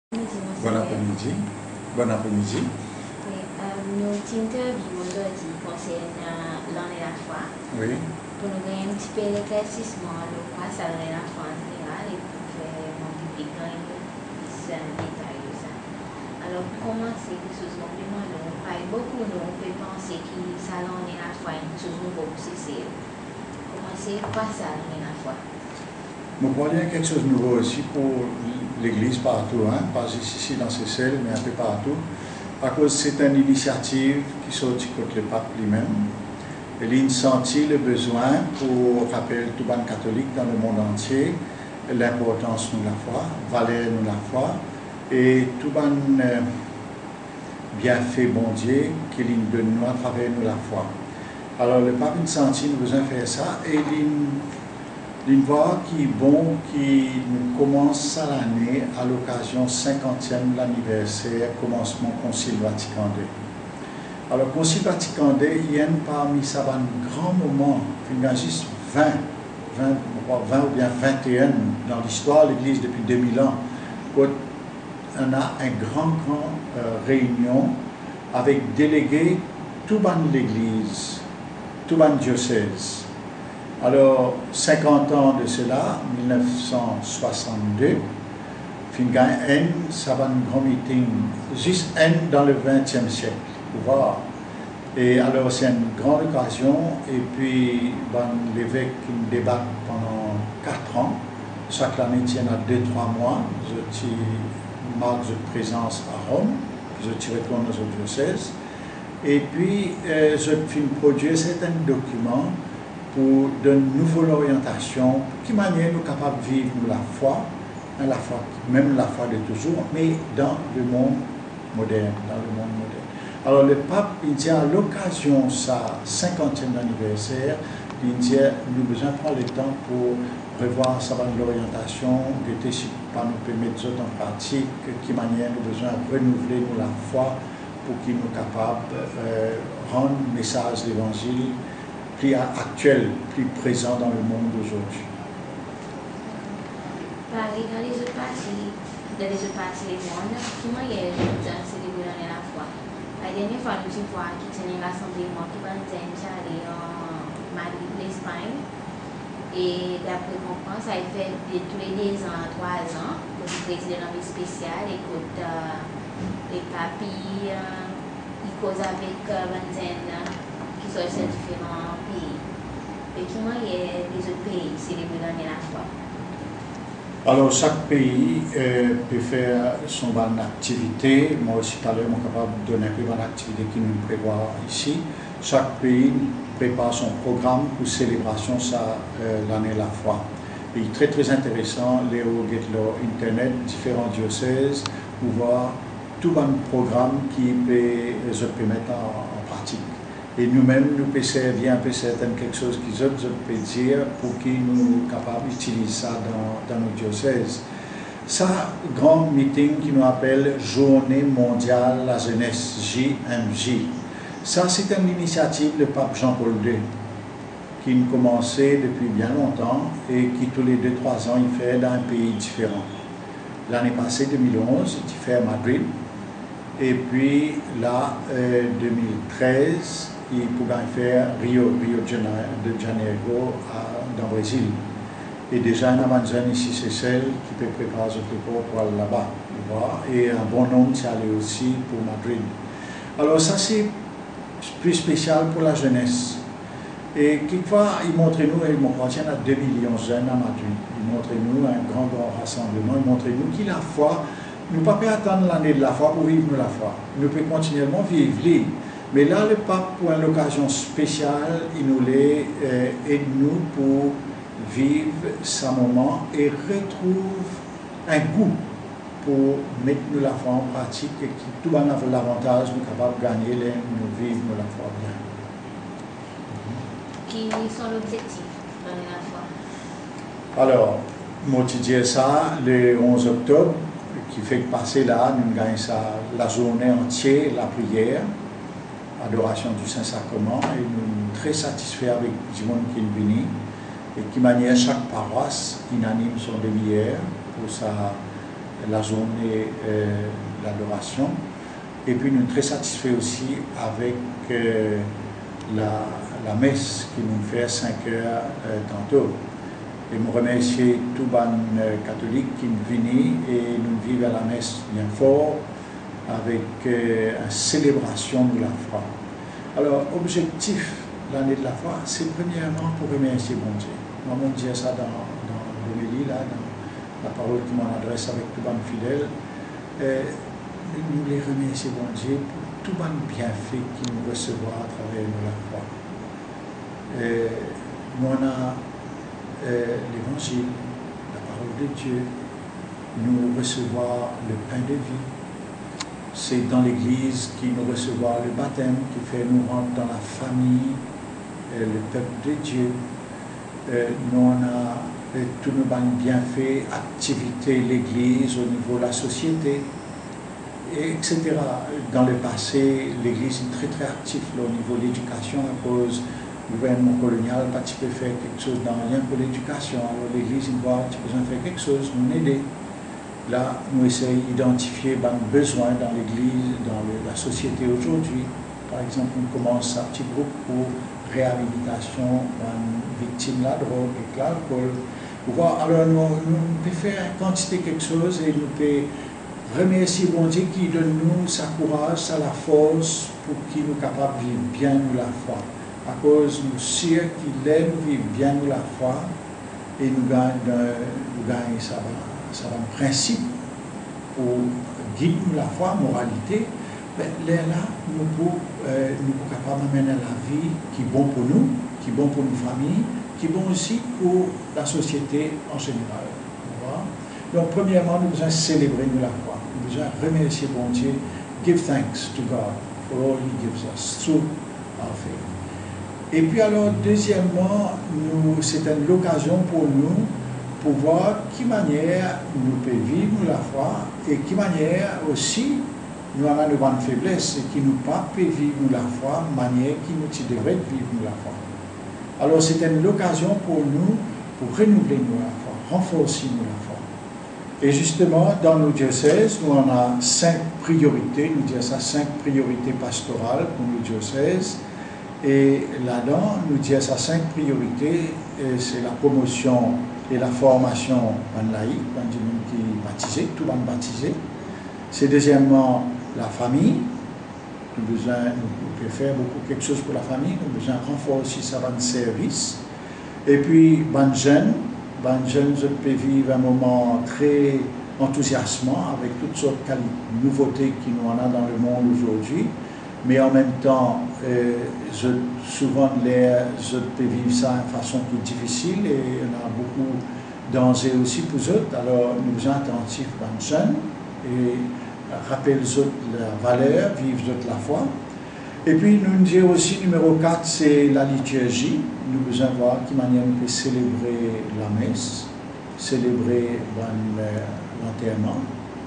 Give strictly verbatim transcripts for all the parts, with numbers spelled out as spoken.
Bon après-midi. Bon après-midi. Nous interviewons aujourd'hui concernant l'année la foi. Oui. Pour nous gagner un petit peu l'éclaircissement, le quoi ça l'année la foi en général et pour faire mon public gagner c'est un détail de ça. Alors pour commencer, quelque chose qu'on demande, on parle beaucoup, nous on peut penser que ça l'année la foi est une chose nouveau pour c'est commencer quoi ça l'année la foi. Nous prenons quelque chose de nouveau aussi pour l'Église partout, hein? Pas ici dans ces selles, mais un peu partout. À cause c'est une initiative qui sortit contre le pape lui-même. Il a senti le besoin pour rappeler tout le monde catholique dans le monde entier l'importance de la foi, valeur de la foi et tout le monde euh, bienfait bon Dieu qu'il donne nous à travers nous la foi. Alors le pape a senti le besoin de faire ça et il Une voie qui est bon, qui nous commence à l'année à l'occasion cinquantième de l'anniversaire commencement du Concile Vatican deux. Alors, le Concile Vatican deux, il y a parmi ça un grand moment, il y a juste vingt, vingt, vingt ou bien vingt et un dans l'histoire de l'Église depuis deux mille ans, où on a une grande, grande euh, réunion avec délégués tout le monde de l'Église, tout le monde diocèse. Alors, cinquante ans de cela, mille neuf cent soixante-deux, fin un, ça va un grand meeting, juste un dans le vingtième siècle, pour voir. Et alors, c'est une grande occasion, et puis, ben, l'évêque débat pendant quatre ans. Chaque année, il y en a deux, trois mois. Je marque de présence à Rome, je retourne au diocèse. Et puis, euh, je produis certains documents pour de nouvelles orientations, qui manière nous capables de vivre la foi, la foi, même la foi de toujours, mais dans le monde moderne, dans le monde moderne. Alors le pape, il dit à l'occasion de sa cinquantième anniversaire, il dit nous avons besoin de prendre le temps pour revoir sa l'orientation, de si pas nous permettre en pratique, qui manière nous besoin de renouveler nous la foi pour qu'il nous capables de euh, rendre le message de l'évangile plus actuel, plus présent dans le monde d'aujourd'hui. Pareil, dans les autres parties, dans les autres parties du monde, comment il y a de célébrer la foi? La dernière fois, nous avons vu qui tenait l'assemblement qui va nous aller en Madrid, l'Espagne. Et d'après comprendre, ça a fait de tous les deux ans, trois ans, le président de spécial, écoute euh, les papilles, euh, il cause avec euh, Vanzen, qui sont ces différents pays. Et comment il y a les autres pays célébrer la foi? Alors, chaque pays euh, peut faire son bonne activité. Moi aussi, tout à l'heure, je suis capable de donner un peu bonne activité qui nous prévoit ici. Chaque pays prépare son programme pour célébration de euh, l'année de la foi. Et très très intéressant, les Internet, différents diocèses, pour voir tout un programme qui peut se permettre en, en pratique. Et nous-mêmes, nous pouvons servir un peu certaines quelque chose qu'ils autres peuvent dire pour qu'ils nous soient capables d'utiliser ça dans, dans nos diocèses. Ça, grand meeting qui nous appelle Journée mondiale la jeunesse, J M J. Ça, c'est une initiative du pape Jean-Paul deux qui a commencé depuis bien longtemps et qui tous les deux trois ans, il fait dans un pays différent. L'année passée, deux mille onze, il fait à Madrid. Et puis là, euh, deux mille treize, il pouvait faire Rio, Rio de Janeiro à, dans le Brésil. Et déjà, un Amazon ici, c'est celle qui peut préparer ce pour aller là-bas. Et un bon nombre s'est allé aussi pour Madrid. Alors ça, c'est plus spécial pour la jeunesse. Et quelquefois, il montre nous, il m'appartient à deux millions de jeunes à Madrid. Il montre nous un grand, grand rassemblement. Il montre nous qu'il a foi. Nous ne pouvons pas attendre l'année de la foi pour vivre la foi. Nous pouvons continuellement vivre libre. Mais là, le pape, pour une occasion spéciale, il nous aide euh, nous pour vivre ce moment et retrouve un goût pour mettre nous la foi en pratique et qui tout le monde a l'avantage de nous capables de gagner, les, nous vivre la foi bien. Qui sont l'objectif de la foi? Alors, moi, je dis ça le onze octobre, qui fait que passer là, nous gagnons ça la journée entière, la prière, adoration du Saint-Sacrement, et nous sommes très satisfaits avec du monde qui est venu, et qui manière chaque paroisse, il anime son demi-heure pour sa la journée euh, l'adoration. Et puis nous sommes très satisfaits aussi avec euh, la, la messe qui nous fait cinq heures euh, tantôt. Et je remercie tous les euh, catholiques qui nous viennent et nous vivons à la messe bien fort avec euh, une célébration de la foi. Alors, objectif de l'année de la foi, c'est premièrement pour remercier mon Dieu. Moi, je dis ça dans, dans l'homélie, là, dans la parole qui m'en adresse avec tous les fidèles. Euh, nous les remercier mon Dieu pour tout le bienfait qu'il nous recevra à travers nous la foi. Euh, nous on a euh, l'évangile, la parole de Dieu, nous recevoir le pain de vie. C'est dans l'église qui nous recevra le baptême, qui fait nous rentrer dans la famille, euh, le peuple de Dieu. Euh, nous on a euh, tous nos bienfaits, activités, l'église au niveau de la société, et etc. Dans le passé, l'église est très très active là, au niveau de l'éducation à cause du gouvernement colonial, pas tu peux faire quelque chose dans rien pour l'éducation. Alors l'église, il voit, tu peux faire quelque chose, nous aider. Là, nous essayons d'identifier les besoins dans l'église, dans le, la société aujourd'hui. Par exemple, on commence un petit groupe pour réhabilitation des victimes de la drogue et de l'alcool. Alors, nous, nous pouvons faire une quantité de quelque chose et nous pouvons remercier bon Dieu qui donne nous sa courage, sa la force pour qu'il nous capable de vivre bien nous la foi. À cause nous sûrs qu'il aime vivre bien nous la foi et nous gagnons nous gagne ça ça un principe pour guider nous la foi, moralité. Ben, là, nous pouvons euh, nous pouvons capables d'amener la vie qui est bon pour nous, qui est bon pour nos familles, qui est bon aussi pour la société en général. Donc, premièrement, nous devons célébrer nous la foi. Nous devons remercier bon Dieu. Give thanks to God for all He gives us through our faith. Et puis alors, deuxièmement, c'est une occasion pour nous pour voir qui manière nous pouvons vivre nous la foi et qui manière aussi nous avons une grande faiblesse et qui nous pas peut vivre nous la foi, manière qui nous devrait vivre nous la foi. Alors, c'est une occasion pour nous pour renouveler nous la foi, renforcer nous la foi. Et justement, dans nos diocèses, nous on a cinq priorités, nous disons ça, cinq priorités pastorales pour nos diocèses. Et là-dedans, nous disons ça, cinq priorités, c'est la promotion et la formation en laïc, dans les gens qui sont baptisés, tout le monde baptisé. C'est deuxièmement la famille. Nous avons besoin, nous pouvons faire beaucoup quelque chose pour la famille, nous avons besoin de renforcer ça dans le service. Et puis, les jeunes. Les jeunes peuvent vivre un moment très enthousiasmant avec toutes sortes de nouveautés qui nous en a dans le monde aujourd'hui, mais en même temps, euh, je, souvent les je peux vivre ça de façon qui est difficile et il y a beaucoup de danger aussi pour eux. Alors nous sommes attentifs aux jeunes et rappelez la valeur, vivre la foi. Et puis nous disons aussi, numéro quatre, c'est la liturgie. Nous devons voir qui manière nous peut célébrer la messe, célébrer l'enterrement.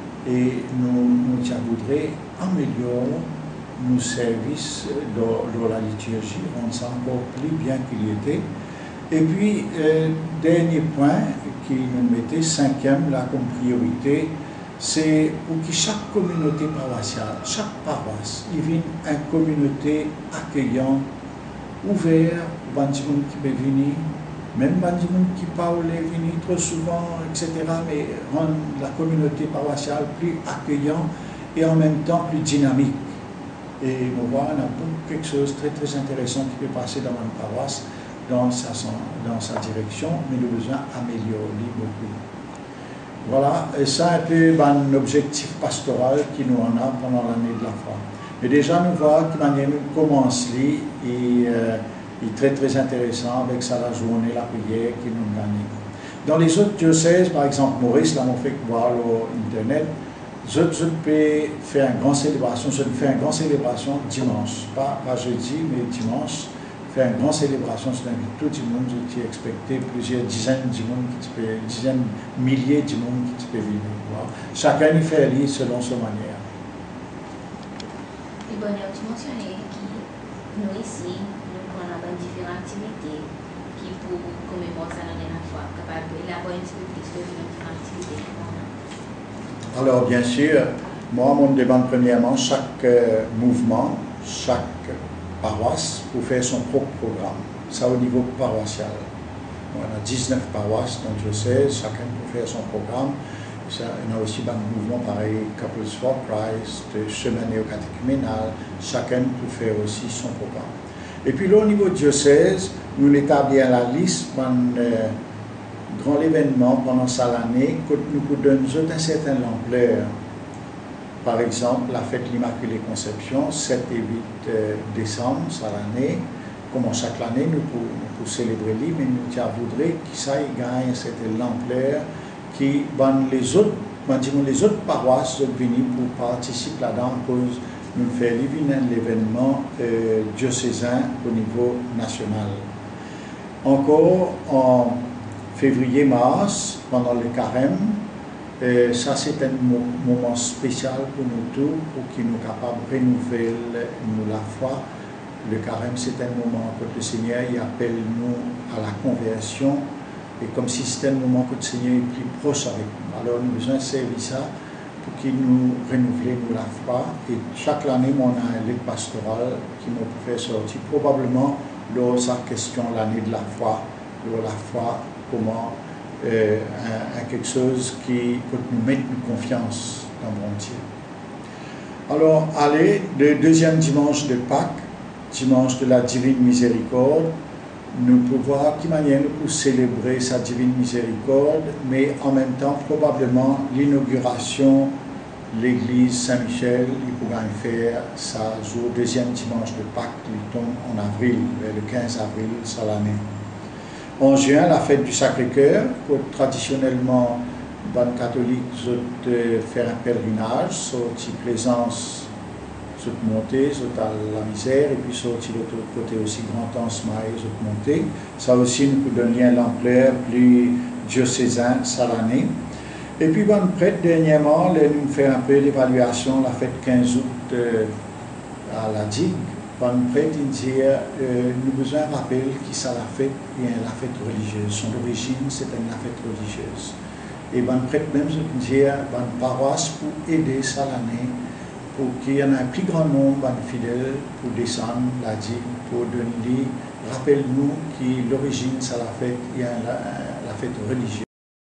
Et nous, nous voudrions améliorer nos services dans, dans la liturgie, rendre ça encore plus bien qu'il était. Et puis, euh, dernier point qui nous mettait, cinquième, là comme priorité, c'est pour que chaque communauté paroissiale, chaque paroisse, il y ait une communauté accueillante, ouverte, pour les gens qui peuvent venir, même les gens qui parlent venir trop souvent, et cetera, mais rendre la communauté paroissiale plus accueillante et en même temps plus dynamique. Et nous voyons, on a quelque chose de très, très intéressant qui peut passer dans une paroisse, dans sa, dans sa direction, mais nous devons améliorer beaucoup. Voilà, et ça un peu un objectif pastoral qui nous en a pendant l'année de la foi. Mais déjà, nous voyons que manière nous commence et euh, est très très intéressant avec ça la journée, la prière qui nous gagne. Dans les autres diocèses, par exemple Maurice, là on fait voir sur internet, je, je peux faire une grande célébration, je fais une grande célébration dimanche, pas, pas jeudi, mais dimanche. Faire une grande célébration, c'est tout le monde qui est expecté, plusieurs dizaines de monde qui peut, dizaines, milliers de monde qui peut venir voir. Chacun y fait lire selon sa manière. Et bon, tu mentionnais que nous ici, nous prenons différentes activités qui pour commémorer ça dans la foi, capable d'élaborer un petit peu plus de différentes activités. Alors, bien sûr, moi, on me demande premièrement chaque euh, mouvement, chaque paroisse pour faire son propre programme. Ça au niveau paroissial. On a dix-neuf paroisses dans le diocèse, chacun peut faire son programme. Ça, il y a aussi un mouvement pareil, Couples for Christ, chemin néocatéchuménal, chacun peut faire aussi son programme. Et puis là, au niveau diocèse, nous établissons la liste d'un euh, grand événement pendant ça l'année, que nous donnons une certaine ampleur. Par exemple, la fête de l'Immaculée Conception, sept et huit euh, décembre, ça l'année. Comme chaque année, nous pouvons célébrer lui, mais nous voudrions que ça gagne cette ampleur qui ben, les autres, ben, disons, les autres paroisses sont venues pour participer là-dedans à cause nous faisons l'événement euh, diocésain au niveau national. Encore en février-mars, pendant le carême, euh, ça c'est un mo moment spécial pour nous tous, pour qu'il nous capables de renouveler nous la foi. Le carême c'est un moment que le Seigneur il appelle nous à la conversion. Et comme si c'était un moment que le Seigneur est plus proche avec nous. Alors nous avons besoin de servir ça pour qu'il nous renouvelle nous la foi. Et chaque année, on a un livre pastoral qui nous fait sortir. Probablement, lors sa question, l'année de la foi, lors la foi, comment euh, un, un quelque chose qui peut nous mettre une confiance dans le monde Dieu. Alors, allez, le deuxième dimanche de Pâques, dimanche de la Divine Miséricorde, nous pouvons voir qui manière nous pouvons célébrer sa divine miséricorde, mais en même temps probablement l'inauguration de l'église Saint-Michel, il pourra faire ça jour deuxième dimanche de Pâques, qui tombe en avril, vers le quinze avril, ça l'année. En juin, la fête du Sacré-Cœur, pour traditionnellement, les catholiques euh, faire un pèlerinage, sortir Plaisance, monter, à la misère, et puis sortir de l'autre côté aussi Grand Anse Maïs, monter. Ça aussi nous peut donner l'ampleur plus diocésain, ça l'année. Et puis, bon, prêtre, dernièrement, nous fait un peu d'évaluation, la fête quinze août euh, à la digue. Bon, prêtre, il dit, euh, nous avons besoin de rappeler qui ça la fête, bien la fête religieuse. Son origine, c'était la fête religieuse. Et bon, prêtre, même, il dit, bon, paroisse pour aider ça l'année, pour qu'il y en ait un plus grand nombre de fidèles pour descendre la digue, pour donner, rappelle-nous que l'origine, ça la fête, il y a la, la fête religieuse.